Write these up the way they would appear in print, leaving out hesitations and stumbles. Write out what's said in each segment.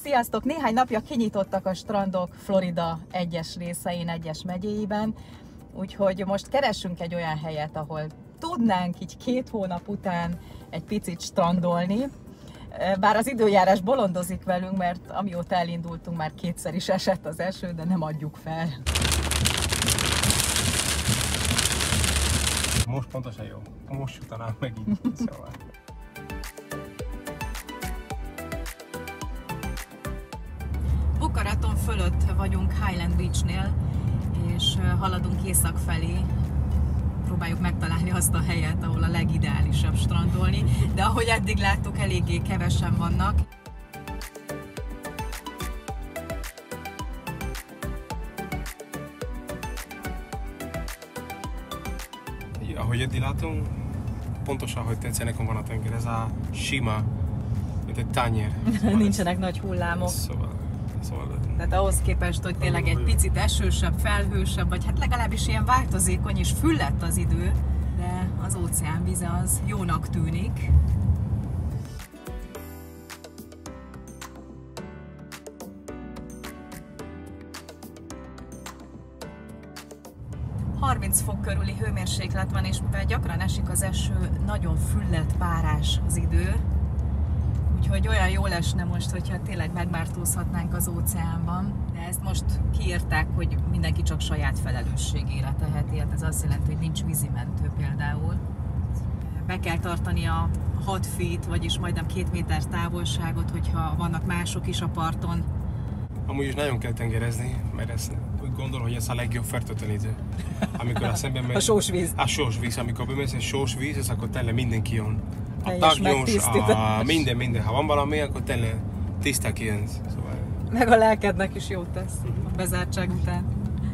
Sziasztok! Néhány napja kinyitottak a strandok Florida egyes részein, egyes megyéiben, úgyhogy most keressünk egy olyan helyet, ahol tudnánk így 2 hónap után egy picit strandolni. Bár az időjárás bolondozik velünk, mert amióta elindultunk, már 2-szer is esett az eső, de nem adjuk fel. Most pontosan jó. Most utanám megint. Szóval. Boca Raton fölött vagyunk Highland Beachnél, és haladunk észak felé. Próbáljuk megtalálni azt a helyet, ahol a legideálisabb strandolni, de ahogy eddig láttuk, eléggé kevesen vannak. Ahogy eddig látom, pontosan, hogy tetszenek van a tenger, ez a sima, mint egy tányér. Szóval Nincsenek nagy hullámok. Szóval. Tehát ahhoz képest, hogy tényleg egy picit esősebb, felhősebb, vagy hát legalábbis ilyen változékony és füllett az idő, de az óceánvíze az jónak tűnik. – 30 fok körüli hőmérséklet van, és mivel gyakran esik az eső, nagyon füllett, párás az idő. Úgyhogy olyan jól esne most, hogyha tényleg megmártózhatnánk az óceánban. De ezt most kiírták, hogy mindenki csak saját felelősségére teheti. Hát ez azt jelenti, hogy nincs vízimentő például. Be kell tartani a 6 feet, vagyis majdnem 2 méter távolságot, hogyha vannak mások is a parton. Amúgy is nagyon kell tengerezni, mert ez, úgy gondolom, hogy ez a legjobb fertőtlenítő. Amikor a szemben megy, a sós víz. A sós víz. Amikor bemész egy sós víz, akkor tényleg mindenki jön. A teljes tagnyos, minden. Ha van valami, akkor tényleg tiszták ilyen. Szóval... Meg a lelkednek is jót tesz a bezártság után.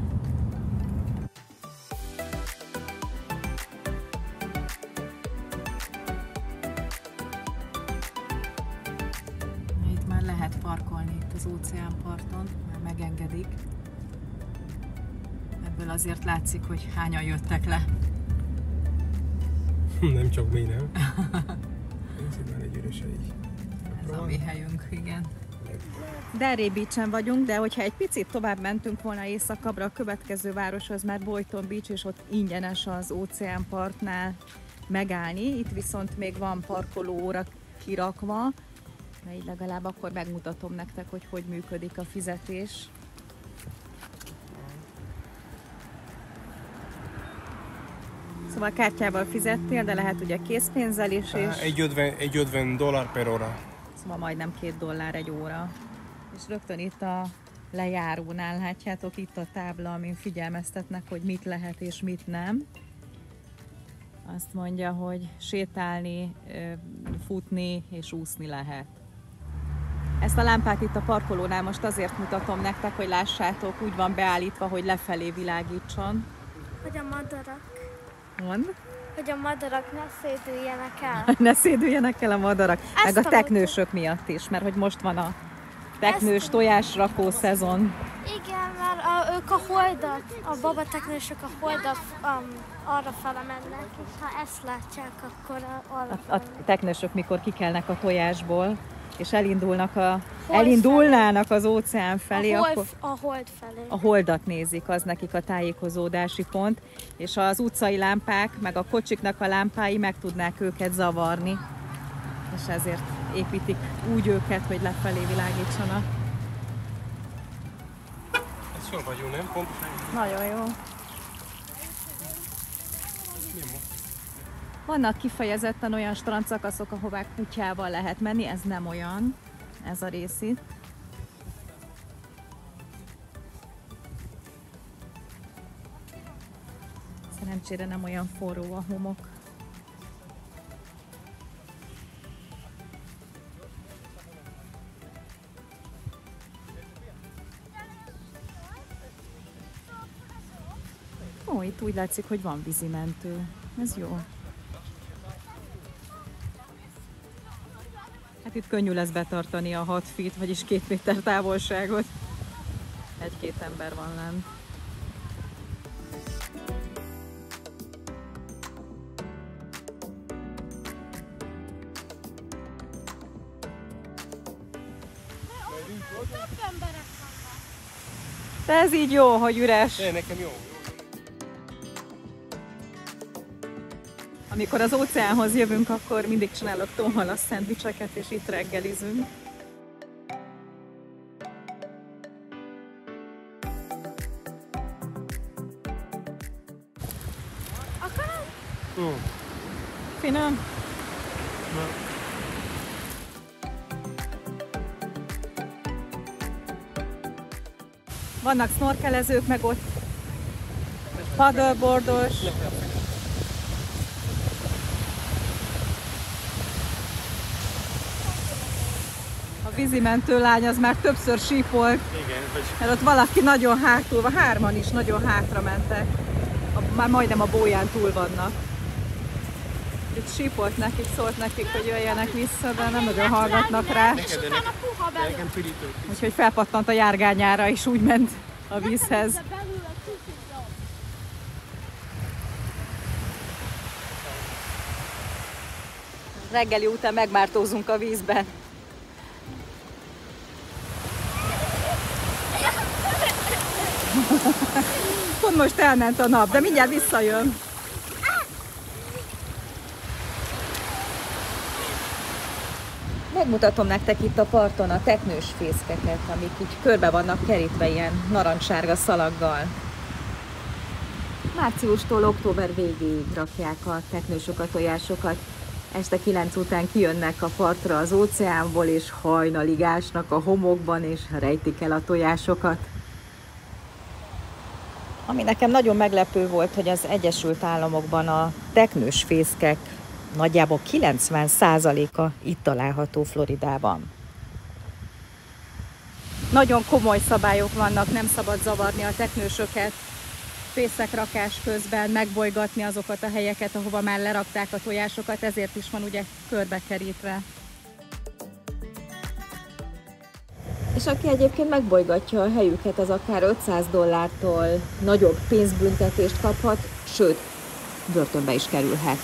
Itt már lehet parkolni itt az óceánparton, már megengedik. Ebből azért látszik, hogy hányan jöttek le. Nem csak mi, nem? Ez már egy üres hely. Ez a mi helyünk, igen. Delray Beach-en vagyunk, de hogyha egy picit tovább mentünk volna északabbra, a következő város az már Boynton Beach, és ott ingyenes az óceánpartnál megállni. Itt viszont még van parkolóóra kirakva, de így legalább akkor megmutatom nektek, hogy hogy működik a fizetés. Szóval kártyával fizettél, de lehet ugye készpénzzel is. És... Egy 50 dollár per óra. Szóval majdnem $2 egy óra. És rögtön itt a lejárónál látjátok itt a tábla, amin figyelmeztetnek, hogy mit lehet és mit nem. Azt mondja, hogy sétálni, futni és úszni lehet. Ezt a lámpát itt a parkolónál most azért mutatom nektek, hogy lássátok, úgy van beállítva, hogy lefelé világítson. Hogy a madarak. Mond? Hogy a madarak ne szédüljenek el. Ne szédüljenek el a madarak. Meg a teknősök miatt is, mert hogy most van a teknős tojásrakó szezon. Igen, mert ők a holdat, a babateknősök a holdat arra fele mennek, és ha ezt látják, akkor arra A teknősök mikor kikelnek a tojásból, és elindulnának az óceán felé, akkor a hold felé. a holdat nézik, az nekik a tájékozódási pont, és az utcai lámpák, meg a kocsiknak a lámpái meg tudnák őket zavarni, és ezért építik úgy őket, hogy lefelé világítsanak. Ez jól vagyunk, nem? Pontosan. Nagyon jó. Vannak kifejezetten olyan strandszakaszok, ahová kutyával lehet menni, ez nem olyan, ez a rész itt. Szerencsére nem olyan forró a homok. Ó, itt úgy látszik, hogy van vízimentő. Ez jó. Hát itt könnyű lesz betartani a 6 feet, vagyis 2 méter távolságot. 1-2 ember van lent. több emberek vannak. De ez így jó, hogy üres. Nekem jó. Amikor az óceánhoz jövünk, akkor mindig csinálok tóhalas szendvicseket, és itt reggelizünk. Akarod? Finom? Vannak snorkelezők, meg ott paddleboardos. A vízimentő lány az már többször sípolt, Igen, vagy mert ott valaki nagyon hátul van, hárman is nagyon hátra mentek. Már majdnem a bóján túl vannak. Itt sípolt nekik, szólt nekik, hogy jöjjenek vissza, de nem nagyon hallgatnak rá. És utána puha belül. nekem pirítő. Úgyhogy felpattant a járgányára, és úgy ment a vízhez. De belül a kicsit jobb. Reggeli után megmártózunk a vízben. Pont most elment a nap, de mindjárt visszajön. Megmutatom nektek itt a parton a teknős fészkeket, amik így körbe vannak kerítve ilyen narancssárga szalaggal. Márciustól október végéig rakják a teknősök a tojásokat. Este 9 után kijönnek a partra az óceánból, és hajnalig ásnak a homokban, és rejtik el a tojásokat. Ami nekem nagyon meglepő volt, hogy az Egyesült Államokban a teknős fészkek nagyjából 90%-a itt található Floridában. Nagyon komoly szabályok vannak, nem szabad zavarni a teknősöket fészekrakás közben, megbolygatni azokat a helyeket, ahova már lerakták a tojásokat, ezért is van ugye körbekerítve. És aki egyébként megbolygatja a helyüket, az akár $500 nagyobb pénzbüntetést kaphat, sőt, börtönbe is kerülhet.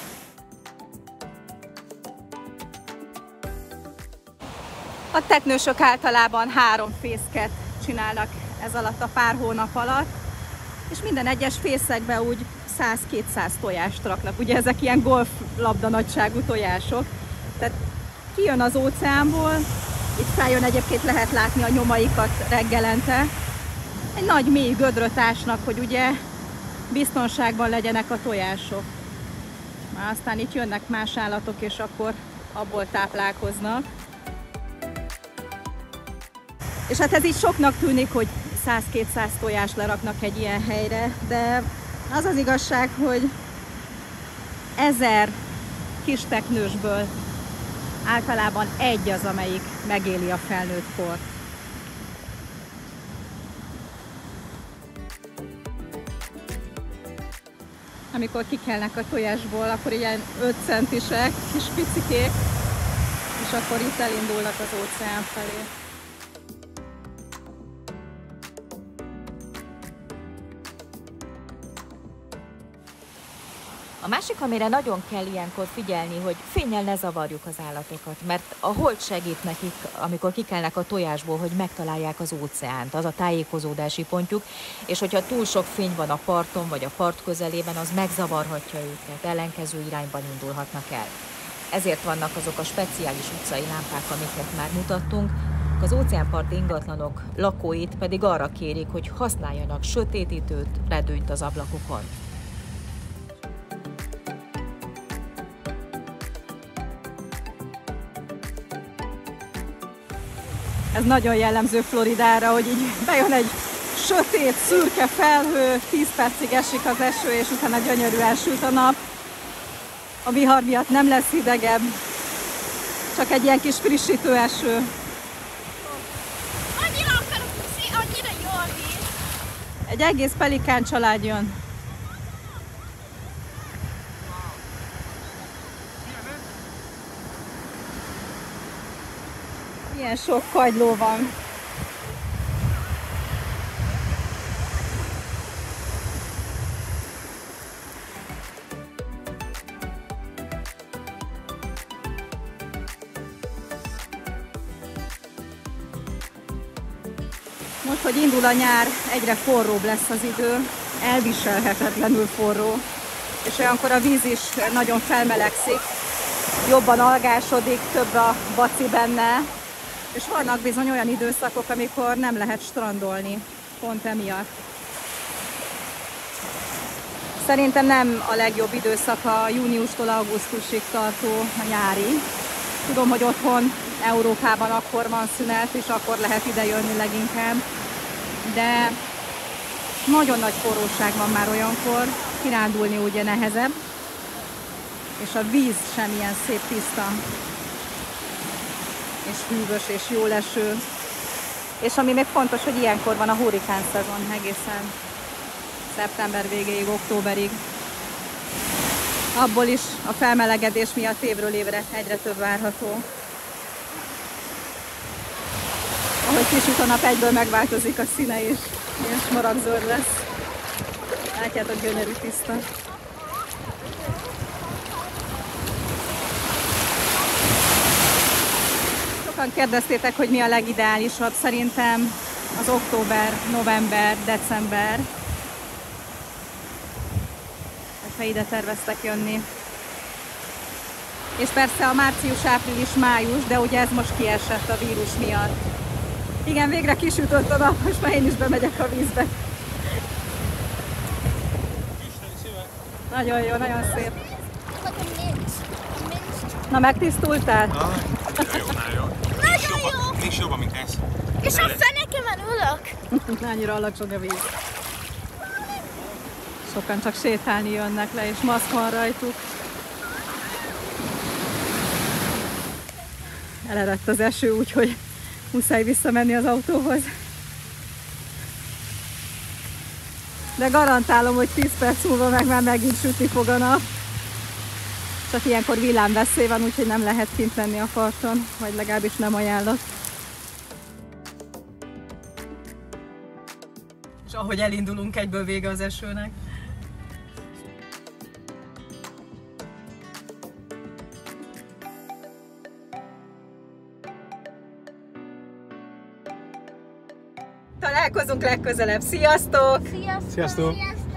A teknősök általában 3 fészket csinálnak ez alatt a pár hónap alatt, és minden egyes fészekbe úgy 100-200 tojást raknak. Ugye ezek ilyen golflabda nagyságú tojások. Tehát kijön az óceánból, itt feljön, egyébként lehet látni a nyomaikat reggelente. Egy nagy mély gödröt ásnak, hogy ugye biztonságban legyenek a tojások. Már aztán itt jönnek más állatok, és akkor abból táplálkoznak. És hát ez így soknak tűnik, hogy 100-200 tojást leraknak egy ilyen helyre, de az az igazság, hogy 1000 kis teknősből általában egy az, amelyik megéli a felnőtt kort. Amikor kikelnek a tojásból, akkor ilyen 5 centisek, kis picikék, és akkor itt elindulnak az óceán felé. A másik, amire nagyon kell ilyenkor figyelni, hogy fénnyel ne zavarjuk az állatokat, mert a hold segít nekik, amikor kikelnek a tojásból, hogy megtalálják az óceánt, az a tájékozódási pontjuk, és hogyha túl sok fény van a parton vagy a part közelében, az megzavarhatja őket, ellenkező irányban indulhatnak el. Ezért vannak azok a speciális utcai lámpák, amiket már mutattunk, az óceánparti ingatlanok lakóit pedig arra kérik, hogy használjanak sötétítőt, redőnyt az ablakukon. Ez nagyon jellemző Floridára, hogy így bejön egy sötét, szürke felhő, 10 percig esik az eső, és utána gyönyörűen süt a nap. A vihar miatt nem lesz hidegebb, csak egy ilyen kis frissítő eső. Annyira akarok puszi, annyira jól víz. Egy egész pelikán család jön. Milyen sok kagyló van. Most, hogy indul a nyár, egyre forróbb lesz az idő, elviselhetetlenül forró, és olyankor a víz is nagyon felmelegszik, jobban algásodik, több a baci benne, és vannak bizony olyan időszakok, amikor nem lehet strandolni, pont emiatt. Szerintem nem a legjobb időszak a júniustól augusztusig tartó a nyári. Tudom, hogy otthon Európában akkor van szünet, és akkor lehet ide jönni leginkább, de nagyon nagy forróság van már olyankor, kirándulni ugye nehezebb, és a víz sem ilyen szép tiszta, és hűvös, és jó leső. És ami még fontos, hogy ilyenkor van a hurrikán szezon egészen szeptember végéig, októberig. Abból is a felmelegedés miatt évről évre egyre több várható. Ahogy kisüt a nap, egyből megváltozik a színe is, ilyen smaragdzöld lesz. Látjátok, gyönyörű tiszta. Sokan kérdeztétek, hogy mi a legideálisabb. Szerintem az október, november, december. Ha ide terveztek jönni. És persze a március, április, május, de ugye ez most kiesett a vírus miatt. Igen, végre kisütött a nap, most már én is bemegyek a vízbe. Nagyon jó, nagyon szép. Na, megtisztultál? Nagyon jó. Nincs jobban, mint ez. És a fenekemen ülök. Annyira alacsony a víz. Sokan csak sétálni jönnek le, és maszk van rajtuk. Elerett az eső, úgyhogy muszáj visszamenni az autóhoz. De garantálom, hogy 10 perc múlva meg már megint sütni fog a nap. Csak ilyenkor villámveszély van, úgyhogy nem lehet kint lenni a parton, vagy legalábbis nem ajánlott. És ahogy elindulunk, egyből vége az esőnek. Találkozunk legközelebb. Sziasztok! Sziasztok! Sziasztok!